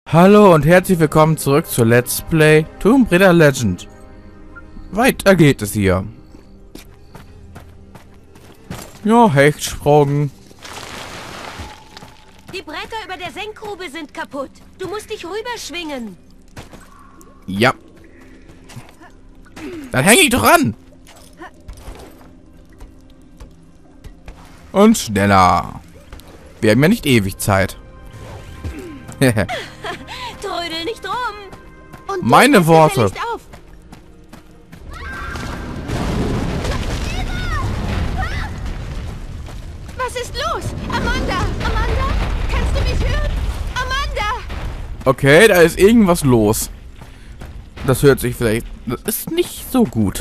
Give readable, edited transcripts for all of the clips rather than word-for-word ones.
Hallo und herzlich willkommen zurück zu Let's Play Tomb Raider Legend. Weiter geht es hier. Ja, Hechtsprung. Die Bretter über der Senkgrube sind kaputt. Du musst dich rüberschwingen. Ja. Dann hänge ich doch an. Und schneller. Wir haben ja nicht ewig Zeit. Trödel nicht rum. Und meine Worte. Licht auf. Was ist los? Amanda! Amanda? Kannst du mich hören? Amanda! Okay, da ist irgendwas los. Das hört sich vielleicht... Das ist nicht so gut.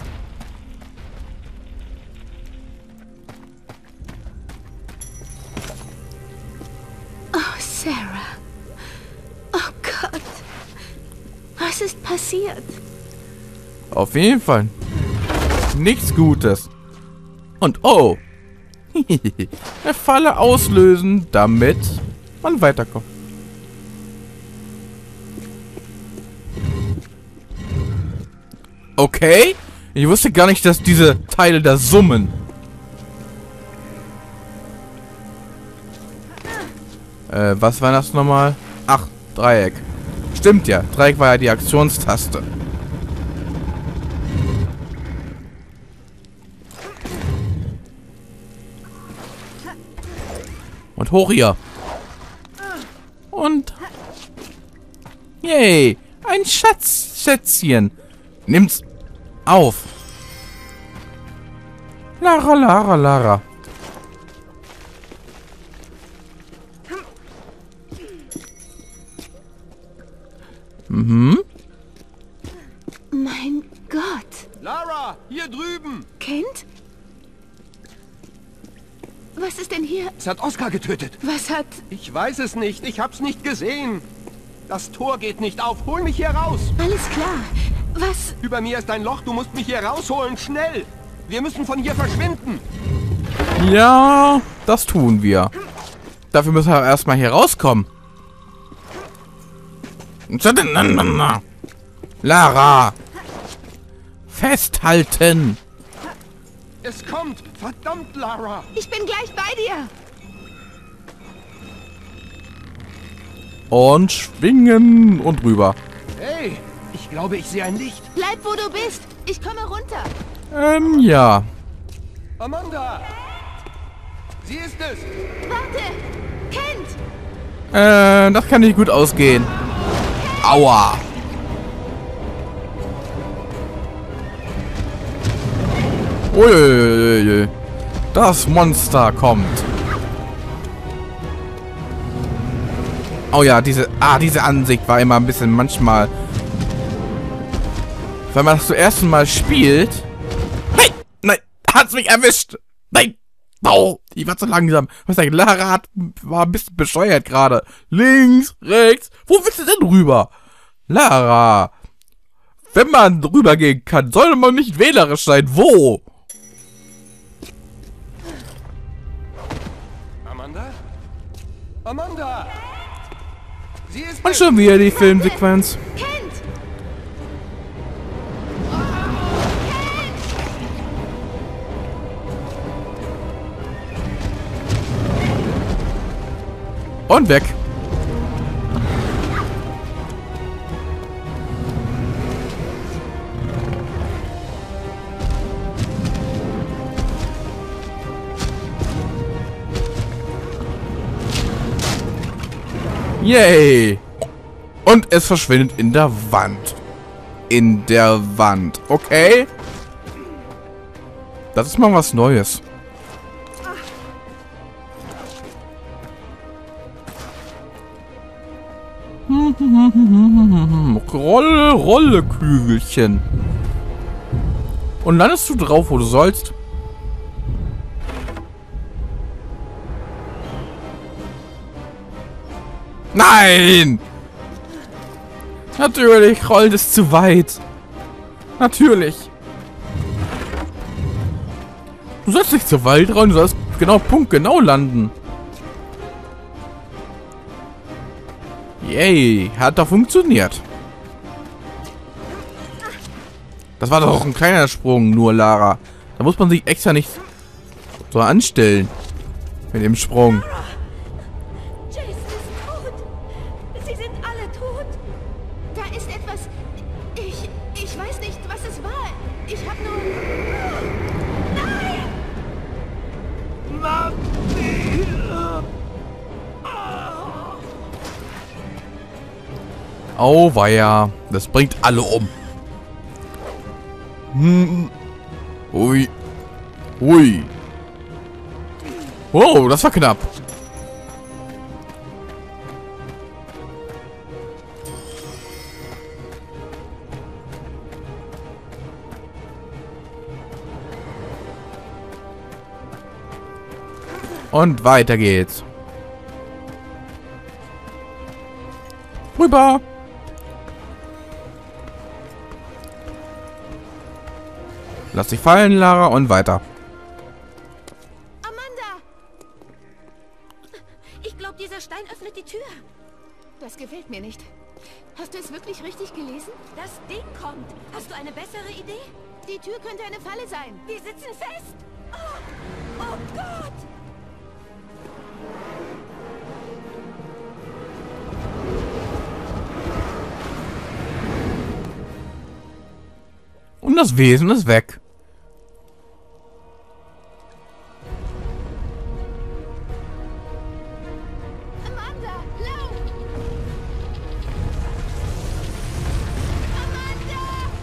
Oh, Sarah. Oh Gott. Was ist passiert? Auf jeden Fall. Nichts Gutes. Und oh. Eine Falle auslösen, damit man weiterkommt. Okay. Ich wusste gar nicht, dass diese Teile da summen. Was war das nochmal? Ach, Dreieck. Stimmt ja. Dreieck war ja die Aktionstaste. Und hoch hier. Und... Yay. Ein Schätzchen. Nimm's auf. Lara, Lara, Lara. Mhm. Mein Gott. Lara, hier drüben. Kent? Was ist denn hier? Es hat Oskar getötet. Was hat... Ich weiß es nicht. Ich hab's nicht gesehen. Das Tor geht nicht auf. Hol mich hier raus. Alles klar. Was... Über mir ist ein Loch. Du musst mich hier rausholen. Schnell. Wir müssen von hier verschwinden. Ja, das tun wir. Dafür müssen wir erstmal hier rauskommen. Lara! Festhalten! Es kommt. Verdammt, Lara. Ich bin gleich bei dir. Und schwingen und rüber. Hey, ich glaube, ich sehe ein Licht. Bleib, wo du bist. Ich komme runter. Ja. Amanda. Sie ist es. Warte. Kent. Das kann nicht gut ausgehen. Aua! Uiuiui. Das Monster kommt. Oh ja, diese Ansicht war immer ein bisschen manchmal... Wenn man das zum ersten Mal spielt... Nein! Nein! Hat's mich erwischt! Nein! Oh, ich war zu langsam. Was ist Lara war ein bisschen bescheuert gerade. Links, rechts. Wo willst du denn rüber? Lara. Wenn man rübergehen kann, sollte man nicht wählerisch sein. Wo? Amanda? Amanda! Sie ist Und es. schon wieder die Filmsequenz. Kent. Und weg. Yay! Und es verschwindet in der Wand. In der Wand. Okay? Das ist mal was Neues. Rolle, Rolle, Kügelchen. Und landest du drauf, wo du sollst? Nein! Natürlich rollt es zu weit. Natürlich. Du sollst nicht zu weit rollen, du sollst genau punktgenau landen. Yay, hat doch funktioniert. Das war doch ein kleiner Sprung, nur Lara. Da muss man sich extra nicht so anstellen. Mit dem Sprung. Jason ist tot. Sie sind alle tot. Da ist etwas. Ich weiß nicht, was es war. Ich hab nur... Nein! Oh weia, das bringt alle um. Ui. Ui. Oh, das war knapp. Und weiter geht's. Rüber. Lass dich fallen, Lara, und weiter. Amanda! Ich glaube, dieser Stein öffnet die Tür. Das gefällt mir nicht. Hast du es wirklich richtig gelesen? Das Ding kommt. Hast du eine bessere Idee? Die Tür könnte eine Falle sein. Wir sitzen fest. Oh Gott! Und das Wesen ist weg. Amanda, lauf! Amanda!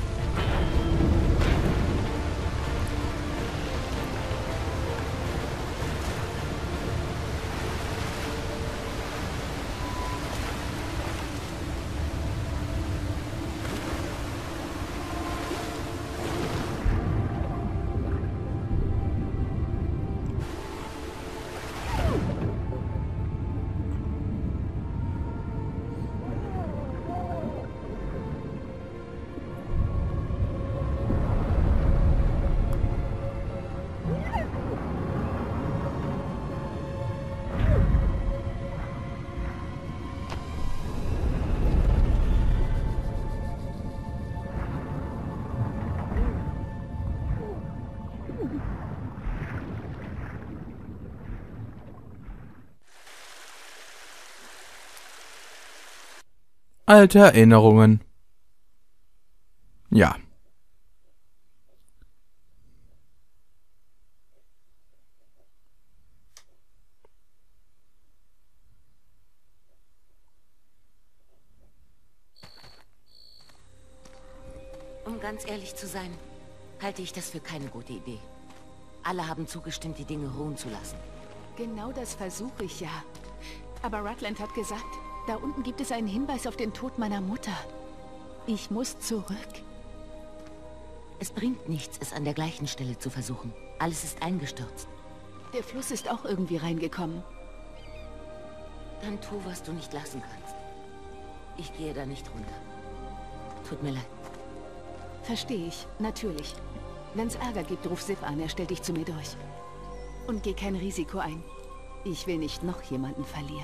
Alte Erinnerungen. Ja. Um ganz ehrlich zu sein, halte ich das für keine gute Idee. Alle haben zugestimmt, die Dinge ruhen zu lassen. Genau das versuche ich ja. Aber Rutland hat gesagt, da unten gibt es einen Hinweis auf den Tod meiner Mutter. Ich muss zurück. Es bringt nichts, es an der gleichen Stelle zu versuchen. Alles ist eingestürzt. Der Fluss ist auch irgendwie reingekommen. Dann tu, was du nicht lassen kannst. Ich gehe da nicht runter. Tut mir leid. Verstehe ich, natürlich. Wenn's Ärger gibt, ruf Sif an, er stellt dich zu mir durch. Und geh kein Risiko ein. Ich will nicht noch jemanden verlieren.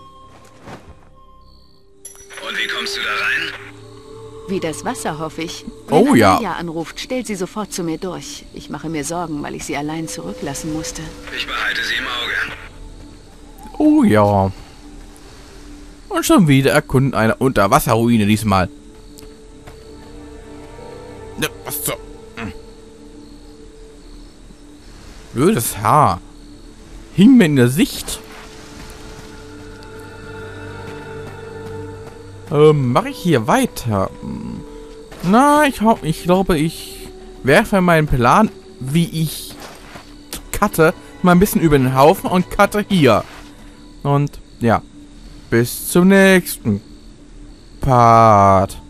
Und wie kommst du da rein? Wie das Wasser, hoffe ich. Oh Wenn ja. Amelia anruft, stellt sie sofort zu mir durch. Ich mache mir Sorgen, weil ich sie allein zurücklassen musste. Ich behalte sie im Auge. Oh ja. Und schon wieder erkunden eine Unterwasserruine diesmal. Ja, was so? Blödes Haar. Hing mir in der Sicht. Mache ich hier weiter? Na, ich glaube, ich werfe meinen Plan, wie ich cutte, mal ein bisschen über den Haufen und cutte hier. Und ja, bis zum nächsten Part.